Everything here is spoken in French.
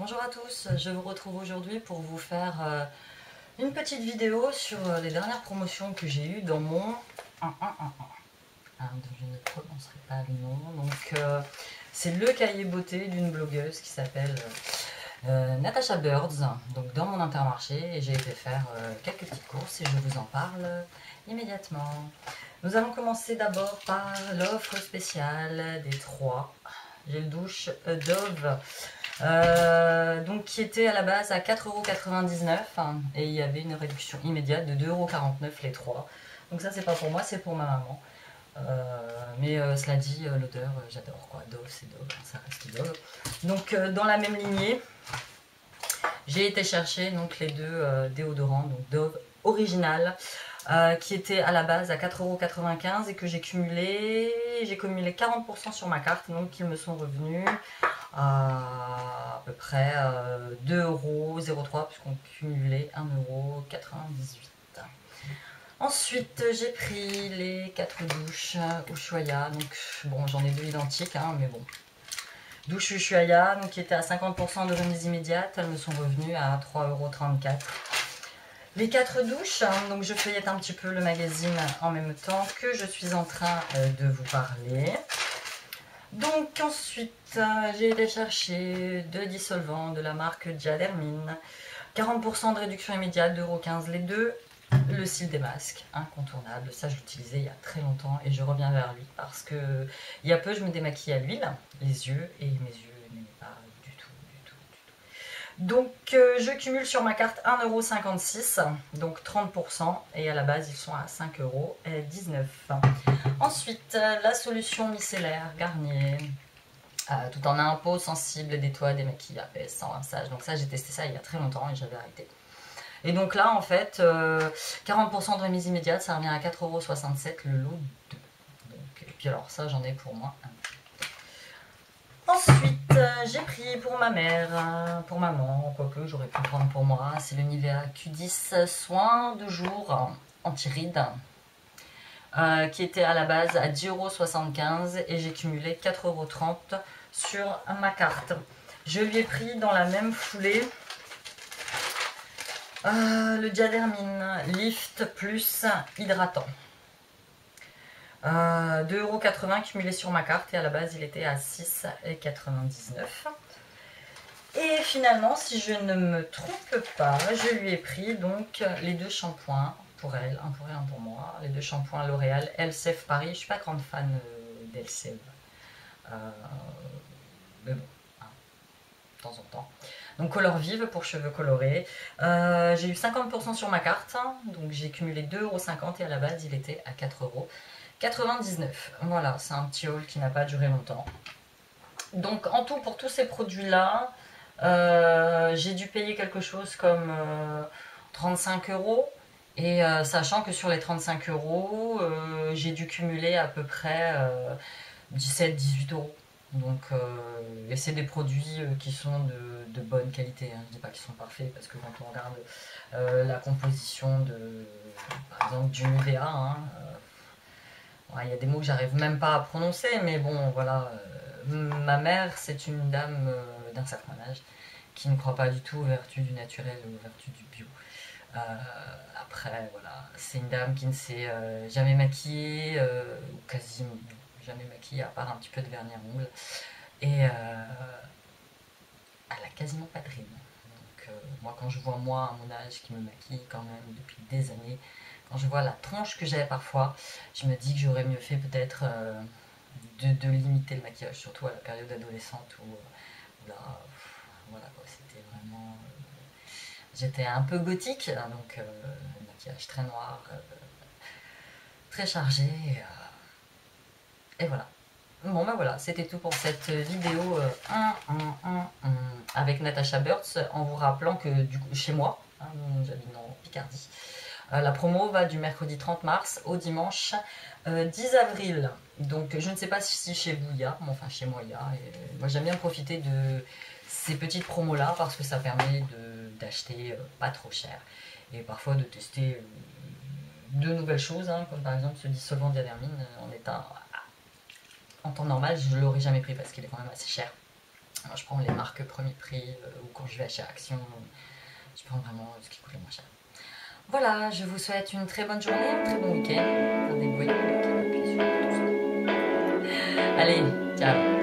Bonjour à tous, je vous retrouve aujourd'hui pour vous faire une petite vidéo sur les dernières promotions que j'ai eues dans mon... dont je ne prononcerai pas le nom. Donc c'est le cahier beauté d'une blogueuse qui s'appelle Natasha Birds, donc dans mon Intermarché, et j'ai été faire quelques petites courses et je vous en parle immédiatement. Nous allons commencer d'abord par l'offre spéciale des 3 gel douche Dove. Donc qui était à la base à 4,99 € hein, et il y avait une réduction immédiate de 2,49 € les 3. Donc ça c'est pas pour moi, c'est pour ma maman. Mais cela dit, l'odeur j'adore quoi, Dove c'est Dove, ça reste Dove. Donc dans la même lignée, j'ai été chercher donc les deux déodorants, donc Dove original, qui était à la base à 4,95 € et que j'ai cumulé 40% sur ma carte, donc ils me sont revenus à peu près 2,03 € puisqu'on cumulait 1,98 €. Ensuite j'ai pris les 4 douches Ushuaïa, donc bon j'en ai 2 identiques hein, mais bon. Douche Ushuaïa, donc qui était à 50% de remise immédiate, elles me sont revenues à 3,34 €. Les 4 douches, donc je feuillette un petit peu le magazine en même temps que je suis en train de vous parler. Donc ensuite, j'ai été chercher 2 dissolvants de la marque Diadermine. 40% de réduction immédiate, 2,15 € les deux. Le cil des masques, incontournable. Ça, je l'utilisais il y a très longtemps et je reviens vers lui parce que il y a peu, je me démaquille à l'huile, les yeux, et mes yeux n'aimaient pas du tout. Donc, je cumule sur ma carte 1,56 €, donc 30%, et à la base, ils sont à 5,19 €. Ensuite, la solution micellaire Garnier, tout en un pot sensible, des toits, des maquilles APS sans rinçage. Donc ça, j'ai testé ça il y a très longtemps et j'avais arrêté. Et donc là, en fait, 40% de remise immédiate, ça revient à 4,67 € le lot 2. Donc, et puis alors ça, j'en ai pour moi un. Ensuite, j'ai pris pour ma mère, pour maman, quoique j'aurais pu prendre pour moi, c'est le Nivea Q10 soin de jour anti-rides, qui était à la base à 10,75 € et j'ai cumulé 4,30 € sur ma carte. Je lui ai pris dans la même foulée le Diadermine Lift Plus hydratant. 2,80 € cumulé sur ma carte et à la base il était à 6,99 €. Et finalement, si je ne me trompe pas, je lui ai pris donc les 2 shampoings pour elle, un pour elle, un pour moi. Les 2 shampoings L'Oréal Elseve Paris. Je suis pas grande fan d'Elseve, mais bon, hein, de temps en temps. Donc Color Vive pour cheveux colorés. J'ai eu 50% sur ma carte, donc j'ai cumulé 2,50 € et à la base il était à 4,99 €. Voilà, c'est un petit haul qui n'a pas duré longtemps. Donc en tout, pour tous ces produits-là, j'ai dû payer quelque chose comme 35 €. Et sachant que sur les 35 €, j'ai dû cumuler à peu près 17-18 €. Donc, et c'est des produits qui sont de bonne qualité. Hein. Je ne dis pas qu'ils sont parfaits parce que quand on regarde la composition de, par exemple, du Nivea, hein, il y a des mots que j'arrive même pas à prononcer, mais bon, voilà. Ma mère, c'est une dame d'un certain âge qui ne croit pas du tout aux vertus du naturel ou aux vertus du bio. Après, voilà, c'est une dame qui ne s'est jamais maquillée, ou quasiment jamais maquillée à part un petit peu de vernis à ongles. Et elle a quasiment pas de rides. Donc moi, quand je vois moi à mon âge qui me maquille quand même depuis des années, quand je vois la tronche que j'avais parfois, je me dis que j'aurais mieux fait peut-être de limiter le maquillage, surtout à la période adolescente où là, voilà quoi, c'était vraiment... j'étais un peu gothique, donc le maquillage très noir, très chargé, et voilà. Bon ben voilà, c'était tout pour cette vidéo avec Natasha Birds, en vous rappelant que du coup, chez moi, hein, j'habite en Picardie, la promo va du mercredi 30 mars au dimanche 10 avril. Donc je ne sais pas si chez vous il y a, mais enfin chez moi il y a. Et moi j'aime bien profiter de ces petites promos là parce que ça permet d'acheter pas trop cher. Et parfois de tester de nouvelles choses, hein, comme par exemple ce dissolvant Diadermine en temps normal je ne l'aurais jamais pris parce qu'il est quand même assez cher. Alors, je prends les marques premier prix ou quand je vais chez Action, je prends vraiment ce qui coûte le moins cher. Voilà, je vous souhaite une très bonne journée, un très bon week-end. Pour des bruits, appuyer sur le pouce. Allez, ciao.